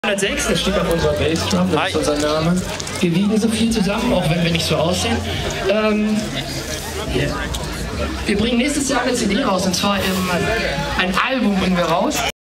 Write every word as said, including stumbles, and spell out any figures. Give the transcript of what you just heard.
hundertsechs, das steht auf unserer Bassdrum, das ist unser Name. Wir wiegen so viel zusammen, auch wenn wir nicht so aussehen. Ähm, yeah. Wir bringen nächstes Jahr eine C D raus, und zwar im, ein Album bringen wir raus.